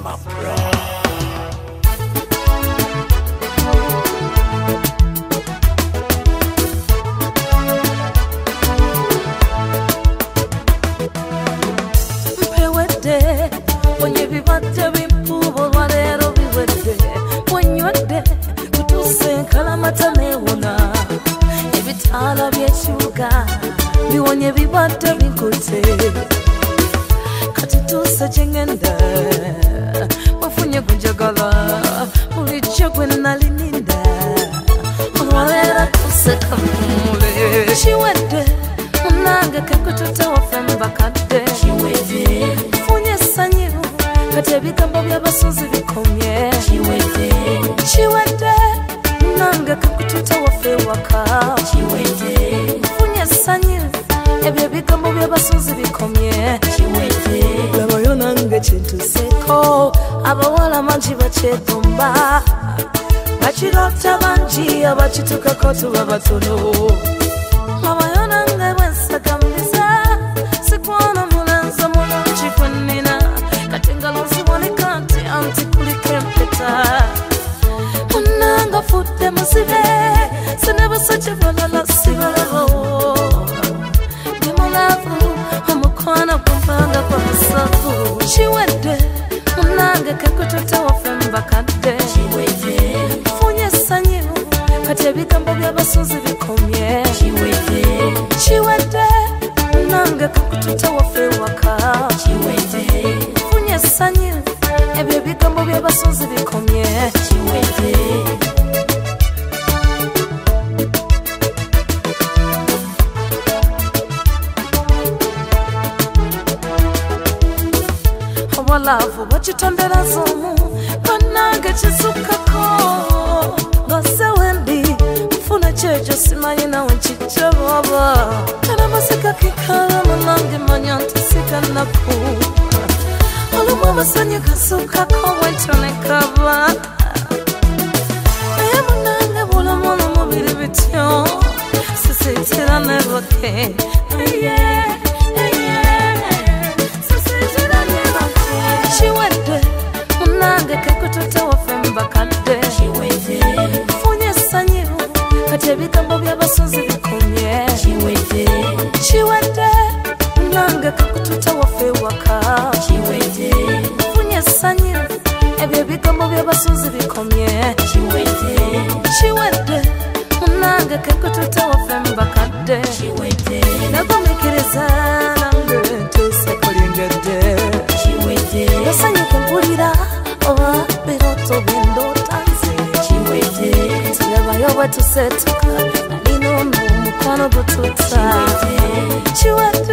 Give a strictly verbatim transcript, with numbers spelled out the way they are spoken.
When you be bad to be poor, whatever be with it. When you're dead, you do sing Kalamata Mewana. Every time of your sugar, you want you be bad to be good. Cut it to such a gender. But when you go jagala, who is your when I lean there? Whatever to say, she went there. Naga kakututa wafemba bakade. She waited. Funye sanyu katebi kamba bya basunzi bikomye. She waited. She waited. Naga kakututa wafewaka. She waited. Funye sanyu ebyo bikamba bya basunzi bikomye. She waited. Laba yo nange chintu seko abawala manji bachetumba. Bachirota banji abachituka kotu babatono. Laba yo nange sakambiza sikwana mulanza mulungi kwenina katingalo zibone kanti anti kulikempeta unanga futte musibe sinaba sache balala sibalabo dimolavu umukwana kumpanga kwa masafu chiwede unanga kakutota wafemba kade chiwede funye sanyu katebikamba byabasunzi bikomye chiwede chiwede nanga kakututa wafewaka chiwede funye sanyu ebyo bigambo byabasunzi bikomye chiwede walavu bachitondera zomu kananga chizukako basewendi mfuna chejo simanyi nawe nchicha baba karabasika kikala manange manyanta sika naku olumu basanyi kasukako wentone kaba aya manange bula mono mubiri bityo sisitira nebake aye chiwede unanga kakututa wafemba kade chiwede funye sanyu katebikambo byabasunzi bikomye chiwede chiwede unanga kakututa wafewaka chiwede funye sanyu ebyo bikambo byabasunzi bikomye chiwede chiwede unanga kakututa wafemba kade chiwede nagomekireza nange tusakolingede yasanyu kumpulira oba biroto bindotanze chiwede tuyabayo bwetusetuka alino mu mukwano gututa chiwede